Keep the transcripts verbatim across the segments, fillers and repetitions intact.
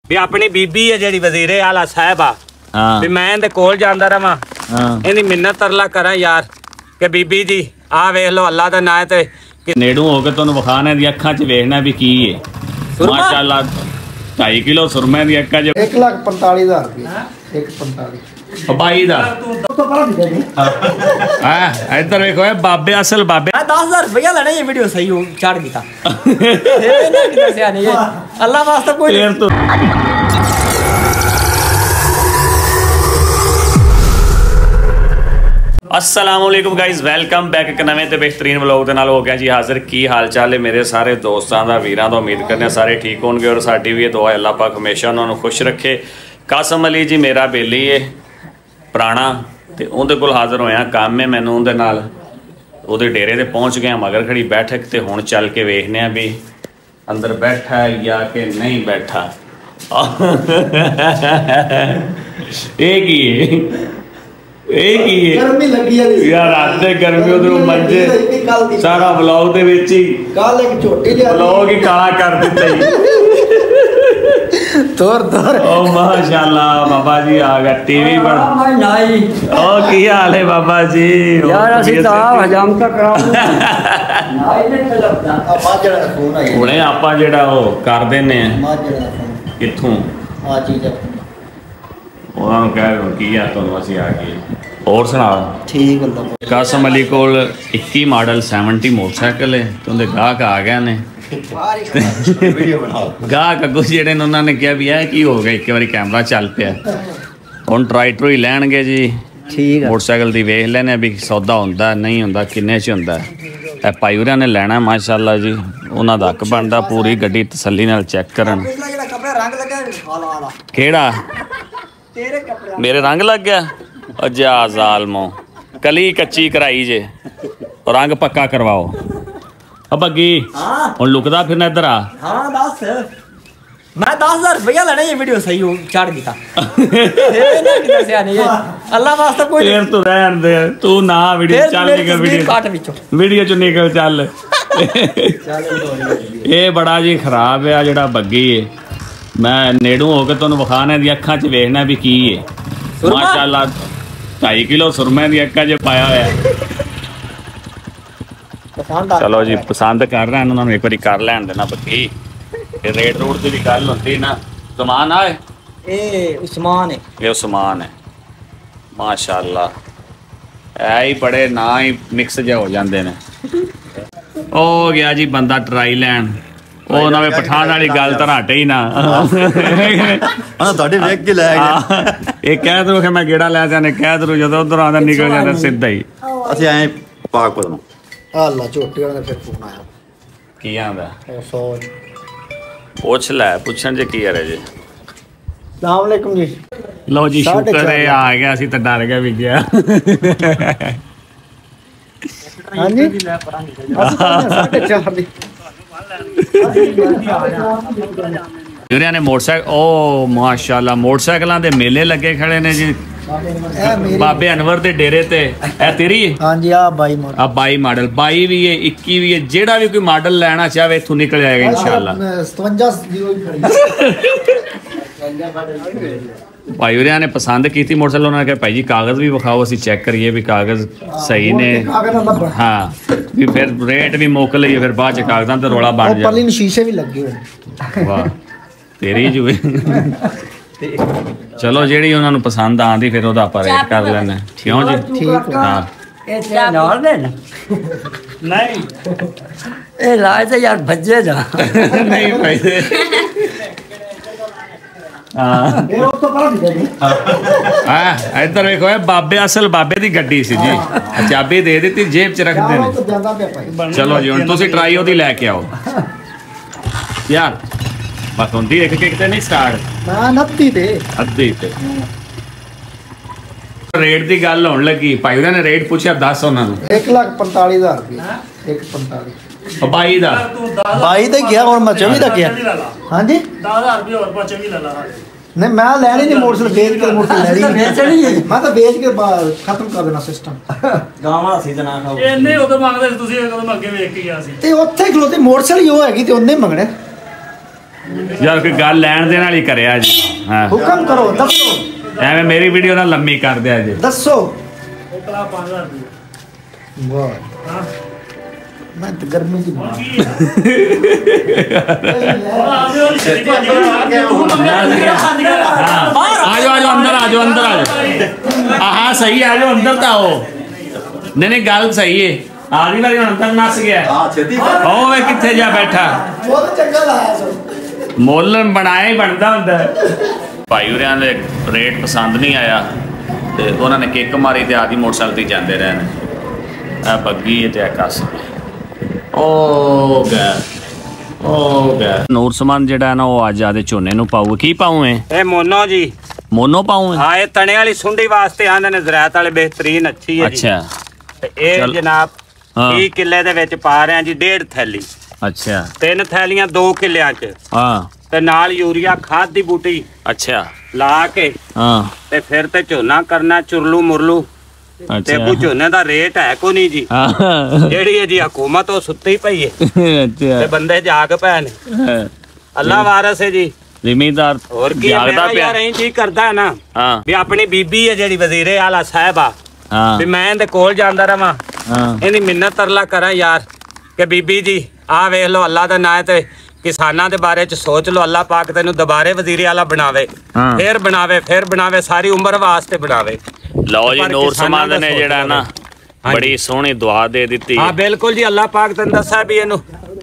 भी अपनी बीबी है जेडी वजीरे आला साहब आ भी मैं इहदे कोल जांदा रहां इहदी मिन्नत तरला करा यार कि बीबी जी आ वेख लो अल्लाह दा नाम ते नेड़ू हो के तुहानू विखाने दी अखां च वेखना भी की है माशाअल्लाह ढाई किलो सुरमे दी अखां च एक लाख पैंताली हज़ार रुपया एक पैंताली बाई दा इधर देखो बाबे असल बाबे दस हजार रुपया लेना ये वीडियो सही हो चढ़ गया अल्लाह वास्ते कोई अस्सलामुअलैकुम गाइज वेलकम बैक एक नवे ते बेहतरीन व्लॉग दे नाल हो गया जी हाजिर। की हाल चाल है मेरे सारे दोस्तों का वीरां दा उम्मीद करने सारे ठीक होंगे और साडी भी दुआ अल्लाह पाक हमेशा उन्होंने खुश रखे। कासम अली जी मेरा बेली है पुराना ते उहदे कोल हाजिर होया काम है मैनू उहदे नाल उहदे डेरे ते पहुँच गया मगर खड़ी बैठक ते हुण चल के वेखने भी अंदर बैठा है या कि नहीं बैठा। एक ही गर्मी लगी है यार रात गर्मी उधरों मंजे सारा ब्लॉग दे विच ही कल एक झोटी लिया ब्लॉग ही काला कर दिता ही तोर तोर ओ माशाल्लाह बाबा जी आ गया टीवी पर नहीं ओ की हाल है बाबा जी यार असि ता हजाम तक कराओ नहीं नहीं चलदा आपा जेड़ा फोन आई हुणे आपा जेड़ा ओ कर देने किथों आ चीज ਉਹਨਾਂ ਨੂੰ ਕਹਿ ਕੀ ਆ ਤੁਹਾਨੂੰ ਅਸੀਂ ਆ ਗਏ ਹੋਰ ਸੁਣਾ ਠੀਕ ਹੁੰਦਾ। ਕਾਸਮ ਅਲੀ ਕੋਲ ਇੱਕੀ ਮਾਡਲ ਸੱਤਰ ਮੋਟਰਸਾਈਕਲ ਹੈ ਤੇ ਉਹਦੇ ਗਾਹਕ ਆ ਗਏ ਨੇ ਵੀਡੀਓ ਬਣਾਓ ਗਾਹਕ ਅੱਗੋਂ ਜਿਹੜੇ ਨੇ ਉਹਨਾਂ ਨੇ ਕਿਹਾ ਵੀ ਇਹ ਕੀ ਹੋ ਗਿਆ ਇੱਕ ਵਾਰੀ ਕੈਮਰਾ ਚੱਲ ਪਿਆ ਹੁਣ ਟਰਾਈ ਟਰੂਈ ਲੈਣਗੇ ਜੀ ਠੀਕ ਹੈ ਮੋਟਰਸਾਈਕਲ ਦੀ ਵੇਖ ਲੈਣੇ ਵੀ ਸੌਦਾ ਹੁੰਦਾ ਨਹੀਂ ਹੁੰਦਾ ਕਿੰਨੇ 'ਚ ਹੁੰਦਾ ਇਹ ਪਾਈਵਰਾਂ ਨੇ ਲੈਣਾ ਮਾਸ਼ਾਅੱਲਾ ਜੀ ਉਹਨਾਂ ਦਾ ਹੱਕ ਬਣਦਾ ਪੂਰੀ ਗੱਡੀ ਤਸੱਲੀ ਨਾਲ ਚੈੱਕ ਕਰਨ ਕਿਹੜਾ मेरे रंग लग गया जा जालमो कली कच्ची कराई जे और रंग पक्का करवाओ अब अगी हुण लुकदा फिरना इधर आ हां दस मैं दस हजार रुपया लेना ये वीडियो सही हो चढ़ गया अल्लाह वास्ते कोई फिर तू रहन दे तू ना वीडियो चल निकल वीडियो काट विचों वीडियो चो निकल चल ये बड़ा जी खराब है जेड़ा बग्गी है मैं नेड़ू हो के तुहानू विखाने दी अखां च वेखना भी की है माशाअल्लाह ढाई किलो सुरमे दी अखां च पाया होया चलो जी पसंद कर रहे हैं उन्होंने एक बार कर लैन देना बग्गी फिर रेट रूट की भी गल होंदी ना उस्मान आए ए उस्मान है ये उस्मान है माशाअल्लाह ऐ ही बड़े ना ही मिक्स जे हो जाते ने ओ गया जी बंदा ट्राई लैन ਉਹ ਨਵੇਂ ਪਠਾਨ ਵਾਲੀ ਗੱਲ ਤਾਂ ਹਟੇ ਹੀ ਨਾ ਤੁਹਾਡੇ ਵੇਖ ਕੇ ਲੈ ਗਿਆ ਇਹ ਕਹਿ ਦੋ ਕਿ ਮੈਂ ਗੇੜਾ ਲੈ ਜਾਣੇ ਕਹਿ ਦੋ ਜਦੋਂ ਉਧਰ ਆਂਦਾ ਨਿਕਲ ਜਾਂਦਾ ਸਿੱਧਾ ਹੀ ਅਸੀਂ ਆਏ ਪਾਕਪੁਰ ਨੂੰ ਅੱਲਾ ਝੋਟੀ ਵਾਲਾ ਫਿਰ ਫੋਨ ਆਇਆ ਕੀ ਆਂਦਾ ਸੋਚ ਪੁੱਛ ਲੈ ਪੁੱਛਣ ਜੇ ਕੀ ਹੈ ਜੀ ਸਲਾਮ ਅਲੈਕੁਮ ਜੀ ਲਓ ਜੀ ਸ਼ੁਕਰ ਹੈ ਆ ਗਿਆ ਅਸੀਂ ਤਾਂ ਡਰ ਗਿਆ ਵੀ ਗਿਆ ਹਾਂਜੀ ਅਸੀਂ ਸਾਢੇ ਚਾਰ ਦੀ ਨੇ मोटरसाइकिल ओ माशाअल्लाह मोटरसाइकिलों के मेले लगे खड़े ने जी बाबे अनवर के डेरे ते ए तेरी हां जी आ बाई मॉडल आ बाई मॉडल बाई भी है इक्की भी है जेड़ा भी कोई मॉडल लेना चाहे इथों निकल जाएगा इंशाल्लाह भाई उरिया ने पसंद की थी मोटरसाइकिल उन्होंने कहा भाई जी कागज भी विखाओ असीं चेक करिए भी कागज सही ने हाँ भी फिर रेट भी मुक लईए फिर बाद च कागजां ते रौला बन जाए परली शीशे भी लगे हुए वाह तेरी जो चलो जेड़ी उन्होंने पसंद आंदी फिर ओदा आपां रेट कर लेने क्यों जी ठीक हां ए नाल दे नहीं ए लाए ते यार भज्जे जा नहीं भाई इधर देखो बाबे असल बाबे दी गड्डी सी जी चाबी दे दी जेब च रख देने चलो जी हुण तुसीं ट्राई ओदी लैके आओ यार बस हुंदी एक एक ते नहीं स्टार्ट ना नत्ती ते अद्धी ते रेट दी गल होण लगी भाई उन्हां ने रेट पूछया दस उन्हां नूं एक लाख पैंताली हज़ार रुपया एक पैंताली बाई दा बाई ते गया और मैं चौबी दा गया हां जी दस हज़ार रुपया और पा चौबी ला ला नहीं मैं लेनी नहीं मोटरसाइकिल बेच के मोटरसाइकिल लेनी बेचनी है मैं तो बेच के खत्म कर देना सिस्टम गावां सी जना खाओ इन्ने उधर मांगदे तुसी कदम अगे वेख के गया सी ते ओथे खलोते मोटरसाइकिल यो हैगी ते ओने मंगणे ਯਾਰ ਕੋਈ ਗੱਲ ਲੈਣ ਦੇਣ ਵਾਲੀ ਕਰਿਆ ਜੀ। ਹਾਂ ਹੁਕਮ ਕਰੋ ਦੱਸੋ। ਐਵੇਂ ਮੇਰੀ ਵੀਡੀਓ ਨਾ ਲੰਮੀ ਕਰ ਦਿਆ ਜੀ। ਦੱਸੋ। ਵਾਹ ਮੈਂ ਤਾਂ ਗਰਮੀ ਦੀ आ जाओ आ जाओ अंदर आ जाओ अंदर आ जाओ। हाँ सही है, आ जाओ अंदर तो आओ। नहीं नहीं गल सही है। आदमी वाली अंदर नस गया। ओ वे किथे जा बैठा। बहुत चंगा लाया सर। मुल बनाया ही बनता हुंदा है। भाई होरियां दे रेट पसंद नहीं आया ते उन्होंने किक मारी ते आदि मोटरसाइकिल ते जांदे रहे ने। आ बग्गी ते आ कस ओ गया ओ गया। नूर समान जेड़ा ना वो अज आदे झोने नूं पाऊ की पाऊ है ए मोनो जी मोनो पाऊ है। हाँ ये तने वाली सुंडी वास्ते आंदे ने ज़राअत वाले बेहतरीन अच्छी है। अच्छा ते ए जनाब बीस किले दे विच पा रहे हैं जी डेढ़ थैली। अच्छा तीन थैलियां दो किलियां च। हाँ ते नाल यूरिया खाद दी बूटी। अच्छा ला के हाँ ते फिर ते झोना करना चुरलू मुरलू। ते को झोने दा रेट है को नहीं जी। जेड़ी है जी हुकूमत वो सुत्ती पई है। ते बंदे जाग पए ने। अल्लाह वारस है जी जिमीदार और की जागदा पे यार ऐं जी करदा है ना। हां भी अपनी बीबी है जेड़ी वजीरे आला साहिबा। हां भी मैं इंदे कोल जांदा रवां। हां इहदी मिन्नत तरला करा यार कि बीबी जी आ वेख लो अल्लाह दा नाम ते किसानां दे बारे च सोच लो। अल्लाह पाक तेनू दोबारे वजीरे आला बनावे फिर बनावे फिर बनावे सारी उम्र वास्ते बनावे। लो जी नूर समाद ने जेड़ा ना बड़ी सोहनी दुआ दे दी। हां बिल्कुल जी अल्लाह पाक तैनूं दस्सा भी इनू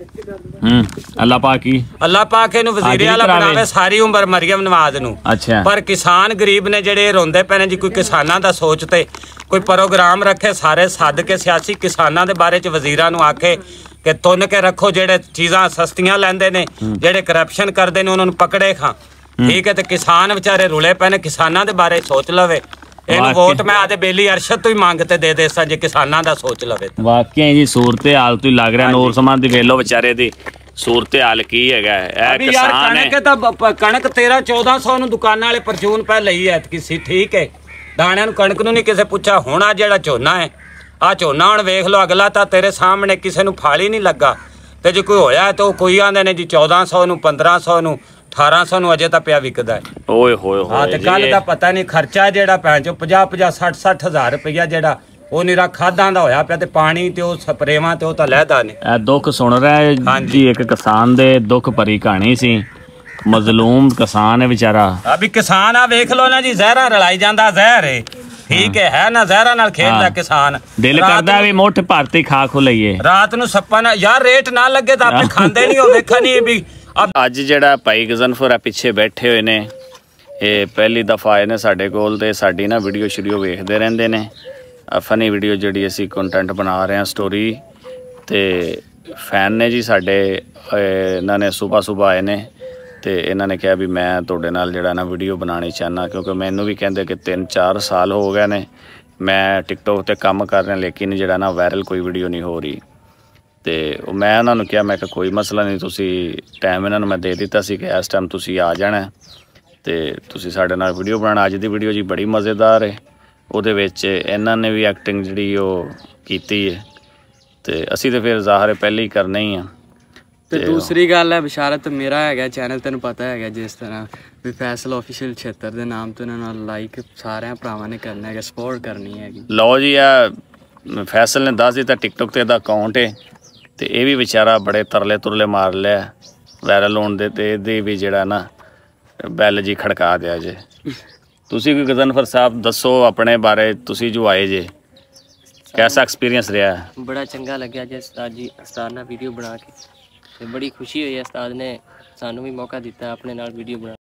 हम्म अल्लाह पाक की अल्लाह पाक इनू वजीरे आला बनावे सारी उम्र मरियम नवाज नू। अच्छा पर किसान गरीब ने जेड़े रोंदे पे ने जी कोई किसानां दा सोचते कोई प्रोग्राम रखे सारे सद के सियासी किसानां दे बारे च वजीरां नू आखे कि तुन के रखो जेड़े चीज़ां सस्तियां लैंदे ने जेड़े करप्शन करदे ने उन्हां नू पकड़े खां। ठीक है ते किसान बेचारे रुले पे ने किसानां दे बारे सोच लवे। इहनू वोट मैं आदे बेली अरशद तो ही मांगते दे देसा जे किसानां दा सोच लवे। वाकई जी सूरत हाल तो ही लग रहा नूर समाद दी वेलो बेचारे दी सूरत हाल की है। अभी यार कणक तां कणक तेरह चौदह सौ नू दुकानां वाले परचून पै लई है किसी। ठीक है दाणियां नू कणक नू नहीं किसे पुछा। हुण आ जेड़ा झोना है आ झोना हुण वेख लो अगला तां तेरे सामने किसे नू फाल ही नहीं लगा। ते जे कोई होया तो कोई आंदे ने जी चौदह सौ नू पंद्रह सौ नू अठारह सौ नू अजे तां पिया विकदा है। ओए होए होए हाँ ते कल दा पता नहीं खर्चा जेड़ा भैन चो पचास पचास सठ सठ हज़ार रुपया जेड़ा वो निरा खादां दा होया पिया ते पानी ते ओ स्प्रेवां ते ओ तां लैदा ने। ए दुख सुन रहा है जी एक किसान दे दुख भरी कहानी सी। मजलूम किसान है बेचारा। अभी किसान आ वेख लो ना जी जहरा रलाई जांदा जहर है। ठीक है है ना जहरा नाल खेलदा किसान। दिल करदा भी मुठ भरती खा खो लईए रात नू सप्पा ना यार रेट ना लगे तां आपे खांदे नहीं हो वेखा नहीं भी। ਅੱਜ ਜਿਹੜਾ ਭਾਈ ਗਜ਼ਨਫਰ ਆ ਪਿੱਛੇ ਬੈਠੇ ਹੋਏ ਨੇ ਇਹ ਪਹਿਲੀ ਦਫਾ ਆਏ ਨੇ ਸਾਡੇ ਕੋਲ ਤੇ ਸਾਡੀ ਨਾ ਵੀਡੀਓ ਸ਼ੀਡੀਓ ਵੇਖਦੇ ਰਹਿੰਦੇ ਨੇ। ਫਨੀ ਵੀਡੀਓ ਜਿਹੜੀ ਅਸੀਂ ਕੰਟੈਂਟ ਬਣਾ ਰਹੇ ਹਾਂ ਸਟੋਰੀ ਤੇ ਫੈਨ ਨੇ ਜੀ ਸਾਡੇ। ਇਹਨਾਂ ਨੇ ਸਵੇਰ ਸਵੇਰ ਆਏ ਨੇ ਤੇ ਇਹਨਾਂ ਨੇ ਕਿਹਾ ਵੀ ਮੈਂ ਤੁਹਾਡੇ ਨਾਲ ਜਿਹੜਾ ਨਾ ਵੀਡੀਓ ਬਣਾਉਣੀ ਚਾਹੁੰਦਾ ਕਿਉਂਕਿ ਮੈਨੂੰ ਵੀ ਕਹਿੰਦੇ ਕਿ ਤਿੰਨ ਚਾਰ ਸਾਲ ਹੋ ਗਏ ਨੇ ਮੈਂ ਟਿਕਟੋਕ ਤੇ ਕੰਮ ਕਰ ਰਿਹਾ ਲੇਕਿਨ ਜਿਹੜਾ ਨਾ ਵਾਇਰਲ ਕੋਈ ਵੀਡੀਓ ਨਹੀਂ ਹੋ ਰਹੀ। ਤੇ ਮੈਂ ਉਹਨਾਂ ਨੂੰ ਕਿਹਾ ਮੈਂ ਕਿ ਕੋਈ ਮਸਲਾ ਨਹੀਂ ਤੁਸੀਂ ਟਾਈਮ ਇਹਨਾਂ ਨੂੰ ਮੈਂ ਦੇ ਦਿੱਤਾ ਸੀ ਕਿ ਇਸ ਟਾਈਮ ਤੁਸੀਂ ਆ ਜਾਣਾ ਤੇ ਤੁਸੀਂ ਸਾਡੇ ਨਾਲ ਵੀਡੀਓ ਬਣਾਉਣਾ। ਅੱਜ ਦੀ ਵੀਡੀਓ ਜੀ ਬੜੀ ਮਜ਼ੇਦਾਰ ਹੈ। ਉਹਦੇ ਵਿੱਚ ਇਹਨਾਂ ਨੇ ਵੀ ਐਕਟਿੰਗ ਜਿਹੜੀ ਉਹ ਕੀਤੀ ਹੈ ਤੇ ਅਸੀਂ ਤਾਂ ਫਿਰ ਜ਼ਾਹਰ ਹੈ ਪਹਿਲੇ ਹੀ ਕਰਨਾ ਹੀ ਆ। ਤੇ ਦੂਸਰੀ ਗੱਲ ਹੈ ਬਿਸ਼ਾਰਤ ਮੇਰਾ ਹੈਗਾ ਚੈਨਲ ਤੈਨੂੰ ਪਤਾ ਹੈਗਾ ਜਿਸ ਤਰ੍ਹਾਂ ਵੀ ਫੈਸਲ ਆਫੀਸ਼ੀਅਲ ਛੇਤਰ ਦੇ ਨਾਮ ਤੋਂ ਇਹਨਾਂ ਨਾਲ ਲਾਈਕ ਸਾਰਿਆਂ ਭਰਾਵਾਂ ਨੇ ਕਰਨਾ ਹੈਗਾ ਸਪੋਰਟ ਕਰਨੀ ਹੈਗੀ। ਲਓ ਜੀ ਆ ਫੈਸਲ ਨੇ ਦੱਸ ਦਿੱਤਾ ਟਿਕਟੋਕ ਤੇ ਇਹਦਾ ਅਕਾਊਂਟ ਹੈ ਤੇ ਇਹ ਵੀ ਵਿਚਾਰਾ ਬੜੇ ਤਰਲੇ ਤੁਰਲੇ ਮਾਰ ਲਿਆ ਵਾਇਰਲ ਹੋਣ ਦੇ ਤੇ ਇਹਦੇ ਵੀ ਜਿਹੜਾ ਨਾ ਬੈਲ ਜੀ ਖੜਕਾ ਦਿਆ ਜੇ। ਤੁਸੀਂ ਕੋਈ ਗਜ਼ਨਫਰ ਸਾਹਿਬ ਦੱਸੋ ਆਪਣੇ ਬਾਰੇ ਤੁਸੀਂ ਜੋ ਆਏ ਜੇ कैसा एक्सपीरियंस रहा है? बड़ा चंगा लग्या जे उस्ताद जी उस्ताद नाल वीडियो बना के ते बड़ी खुशी हुई है उस्ताद ने सानू भी मौका दिता अपने नाल वीडियो बना